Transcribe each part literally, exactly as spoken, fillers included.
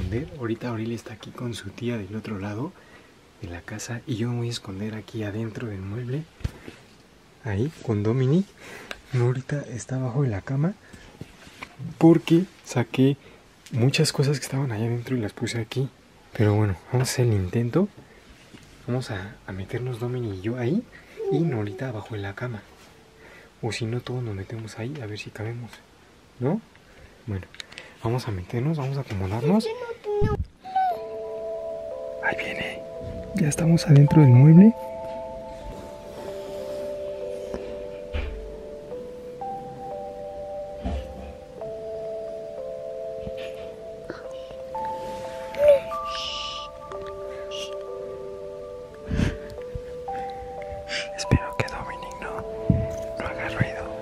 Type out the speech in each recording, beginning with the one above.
esconder. Ahorita Aurelia está aquí con su tía del otro lado de la casa y yo me voy a esconder aquí adentro del mueble. Ahí, con Dominic. Ahorita está abajo de la cama porque saqué muchas cosas que estaban allá adentro y las puse aquí. Pero bueno, vamos a hacer el intento. Vamos a, a meternos Dominic y yo ahí y Norita abajo de la cama. O si no, todos nos metemos ahí a ver si cabemos, ¿no? Bueno, vamos a meternos, vamos a acomodarnos. Ahí viene. Ya estamos adentro del mueble. Espero que Dominic no, no haga ruido.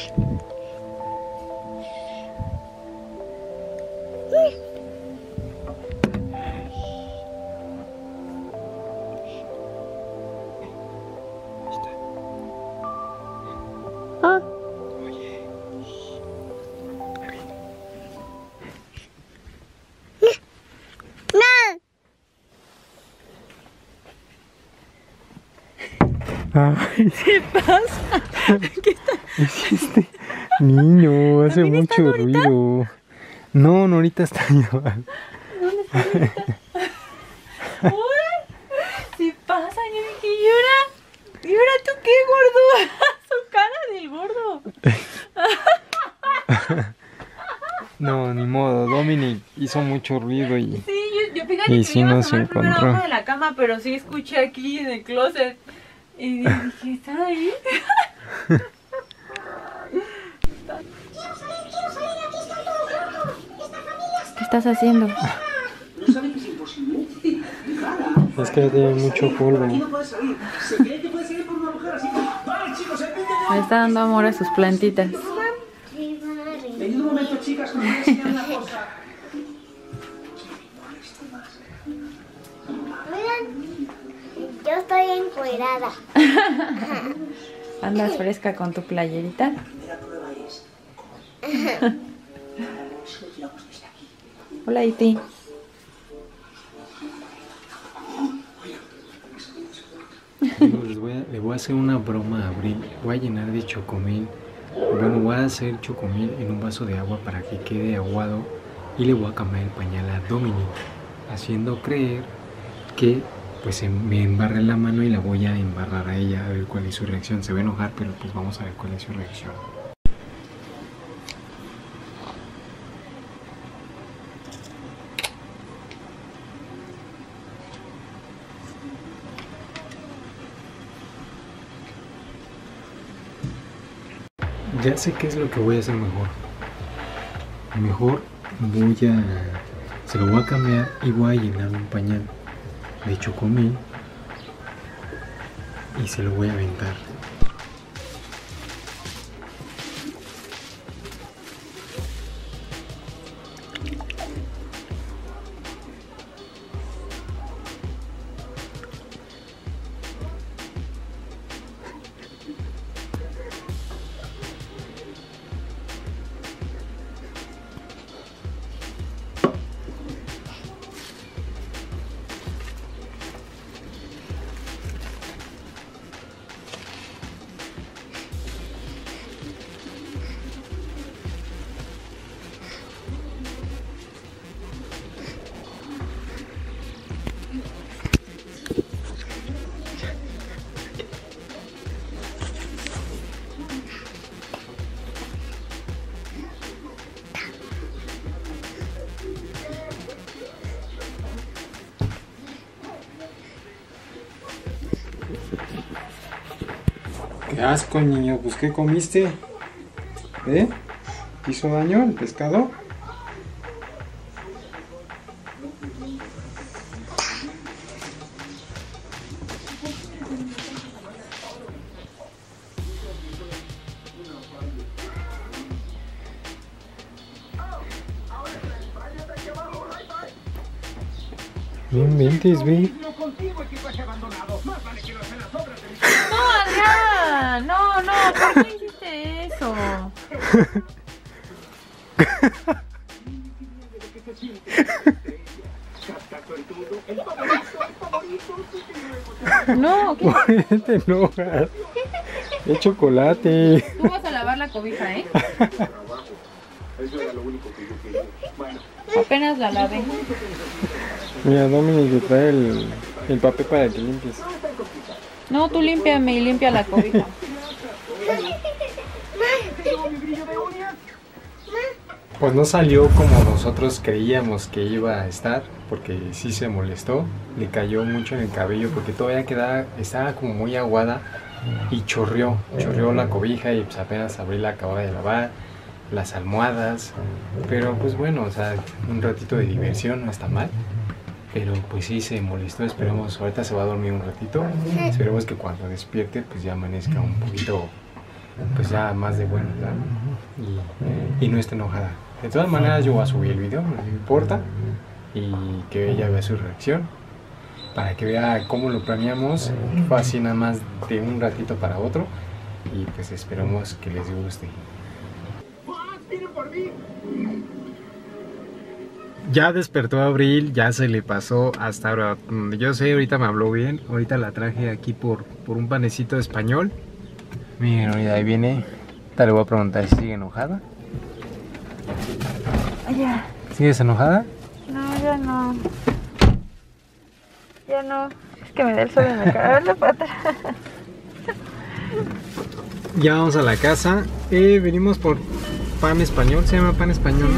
Ah. Oye. Ay, ¿Qué pasa? ¿Qué está? es este niño, hace ¿También está mucho Norita? ruido. No, Norita está igual. ¿Dónde está Norita? ¡Uy! ¿Qué pasa? Yo dije, ¿y ahora? ¿Y ahora tú qué, gordo? Su cara del gordo. No, ni modo, Dominic hizo mucho ruido y... Sí, yo, yo fíjate Y que sí iba a nos tomar primero encontró. abajo de la cama, pero sí escuché aquí en el closet. Y dije, ¿está ahí? ¿Qué estás haciendo? Es que tiene mucho polvo. Le está dando amor a sus plantitas. En un momento, chicas, os voy a enseñar una cosa. Yo estoy encuerada. ¿Andas fresca con tu playerita? La primera prueba es... Si lo tiramos desde aquí. Hola, Iti. Amigos, les voy a, le voy a hacer una broma a Abril. Voy a llenar de chocomil. Bueno, voy a hacer chocomil en un vaso de agua para que quede aguado. Y le voy a cambiar el pañal a Dominic, haciendo creer que pues em- me embarré la mano y la voy a embarrar a ella a ver cuál es su reacción. Se va a enojar, pero pues vamos a ver cuál es su reacción. Ya sé qué es lo que voy a hacer mejor. Mejor voy a... Se lo voy a cambiar y voy a llenar un pañal de chocomil y se lo voy a aventar. Qué asco, niño. Pues, ¿qué comiste? ¿Eh? ¿Te hizo daño el pescado? No inventes, ve. No, Adrián. No, no. ¿Por qué hiciste eso? No, ¿qué? ¿Por qué te enojas? Es chocolate. Tú vas a lavar la cobija, ¿eh? Apenas la lavé. Mira, Dominic te trae el, el papel para que limpies. No, tú límpiame y limpia la cobija. Pues no salió como nosotros creíamos que iba a estar, porque sí se molestó, le cayó mucho en el cabello porque todavía quedaba, estaba como muy aguada y chorreó, chorreó la cobija y pues apenas Abril la acababa de lavar, las almohadas, pero pues bueno, o sea, un ratito de diversión no está mal, pero pues sí se molestó, esperemos, ahorita se va a dormir un ratito, esperemos que cuando despierte pues ya amanezca un poquito, pues ya más de bueno, y, y no esté enojada. De todas maneras yo voy a subir el video, no me importa, y que ella vea su reacción, para que vea cómo lo planeamos, fue así nada más de un ratito para otro, y pues esperamos que les guste. Ya despertó Abril, ya se le pasó hasta ahora, yo sé, ahorita me habló bien, ahorita la traje aquí por, por un panecito español. Miren, ahorita ahí viene, ahorita le voy a preguntar si sigue enojada. Ya. ¿Sigues enojada? No, ya no. Ya no. Es que me da el sol en la cara. A verle para atrás. Ya vamos a la casa. Eh, venimos por pan español, se llama pan español,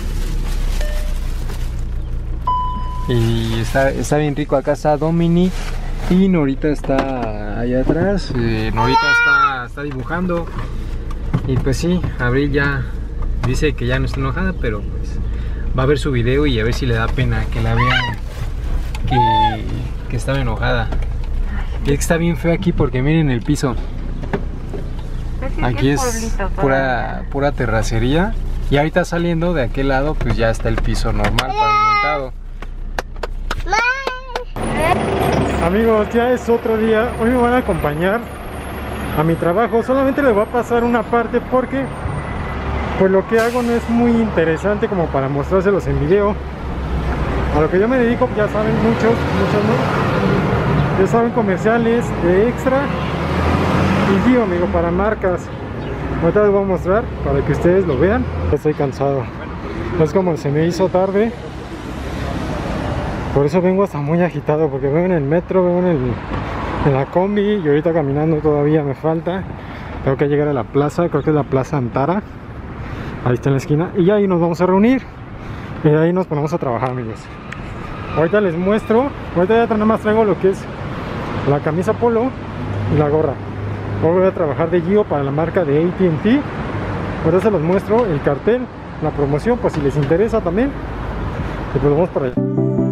¿no? Y está, está bien rico. Acá está Dominic y Norita está allá atrás. Eh, Norita está, está dibujando. Y pues sí, Abril ya dice que ya no está enojada, pero pues va a ver su video y a ver si le da pena que la vean que, que estaba enojada. Y es que está bien feo aquí porque miren el piso. Aquí es pura, pura terracería. Y ahorita saliendo de aquel lado pues ya está el piso normal pavimentado. Amigos, ya es otro día. Hoy me van a acompañar a mi trabajo. Solamente les voy a pasar una parte porque pues lo que hago no es muy interesante como para mostrárselos en video. A lo que yo me dedico, ya saben muchos, muchos no. Ya saben, comerciales de Extra y Gio, amigo, para marcas. Ahorita les voy a mostrar para que ustedes lo vean. Estoy cansado. Es como se me hizo tarde. Por eso vengo hasta muy agitado, porque vengo en el metro, vengo en, el, en la combi y ahorita caminando todavía me falta. Tengo que llegar a la plaza, creo que es la Plaza Antara. Ahí está en la esquina y ahí nos vamos a reunir y ahí nos ponemos a trabajar, amigos. Ahorita les muestro, ahorita ya nada más traigo lo que es la camisa polo y la gorra. Hoy voy a trabajar de Gio para la marca de A T and T. Ahorita se los muestro el cartel, la promoción, pues si les interesa también. Y pues vamos para allá.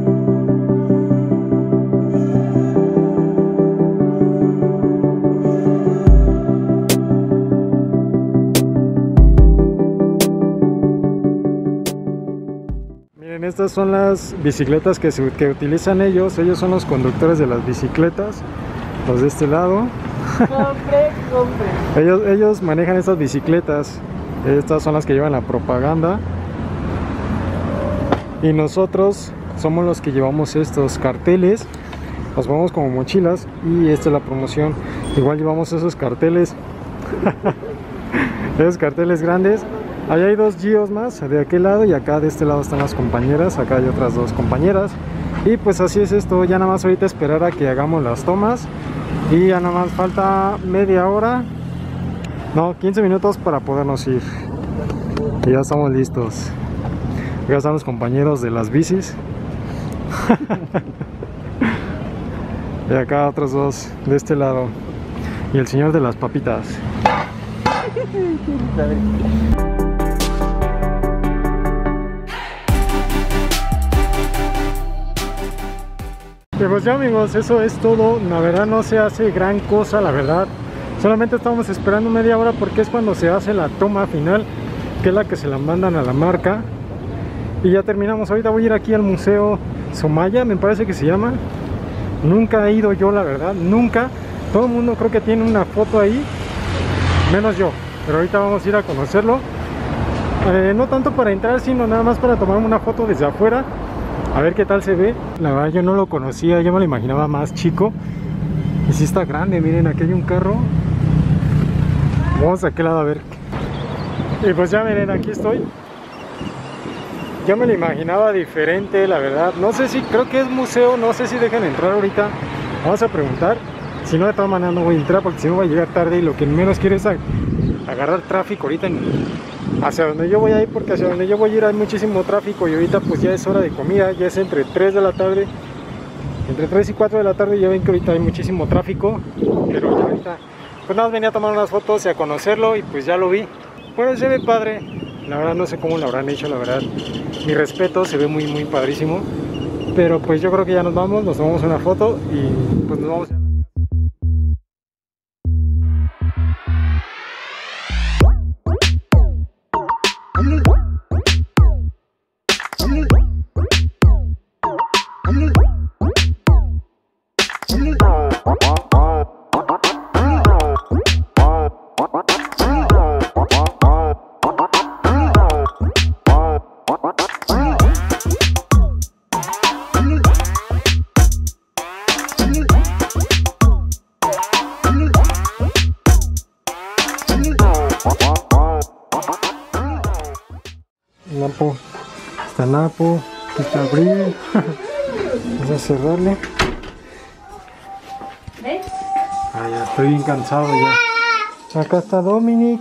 Estas son las bicicletas que, se, que utilizan ellos. Ellos son los conductores de las bicicletas. Los de este lado. Compre, compre. Ellos, ellos manejan estas bicicletas. Estas son las que llevan la propaganda. Y nosotros somos los que llevamos estos carteles. Los vamos como mochilas. Y esta es la promoción. Igual llevamos esos carteles. Esos carteles grandes. Allá hay dos Gios más, de aquel lado, y acá de este lado están las compañeras. Acá hay otras dos compañeras. Y pues así es esto, ya nada más ahorita esperar a que hagamos las tomas. Y ya nada más falta media hora, no, quince minutos para podernos ir. Y ya estamos listos. Acá están los compañeros de las bicis. Y acá otros dos de este lado. Y el señor de las papitas. Y pues ya, amigos, eso es todo. La verdad no se hace gran cosa, la verdad. Solamente estamos esperando media hora porque es cuando se hace la toma final, que es la que se la mandan a la marca. Y ya terminamos. Ahorita voy a ir aquí al Museo Somaya, me parece que se llama. Nunca he ido yo, la verdad, nunca. Todo el mundo creo que tiene una foto ahí, menos yo. Pero ahorita vamos a ir a conocerlo. Eh, no tanto para entrar, sino nada más para tomarme una foto desde afuera, a ver qué tal se ve. La verdad yo no lo conocía, yo me lo imaginaba más chico. Y sí está grande, miren, aquí hay un carro. Vamos a aquel lado a ver. Y pues ya miren, aquí estoy. Yo me lo imaginaba diferente, la verdad. No sé si, creo que es museo, no sé si dejan entrar ahorita. Vamos a preguntar. Si no, de todas maneras no voy a entrar porque si no voy a llegar tarde y lo que menos quiero es agarrar tráfico ahorita en, hacia donde yo voy a ir, porque hacia donde yo voy a ir hay muchísimo tráfico y ahorita pues ya es hora de comida, ya es entre tres de la tarde, entre tres y cuatro de la tarde. Ya ven que ahorita hay muchísimo tráfico, pero ya ahorita pues nada más venía a tomar unas fotos y a conocerlo y pues ya lo vi. Pues se ve padre, la verdad no sé cómo lo habrán hecho, la verdad, mi respeto, se ve muy muy padrísimo, pero pues yo creo que ya nos vamos, nos tomamos una foto y pues nos vamos. Napo, está Napo, aquí está Abril. Vamos a cerrarle. ¿Ves? Ah, ya estoy bien cansado ya. Acá está Dominic.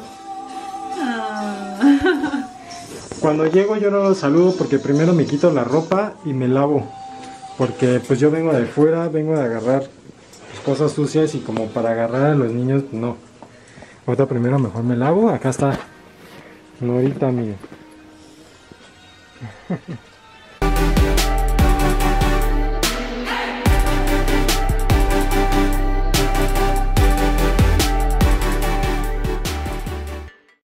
Ah. Cuando llego yo no los saludo porque primero me quito la ropa y me lavo. Porque pues yo vengo de fuera, vengo de agarrar pues, cosas sucias y como para agarrar a los niños, no. Ahorita primero mejor me lavo. Acá está Norita, miren.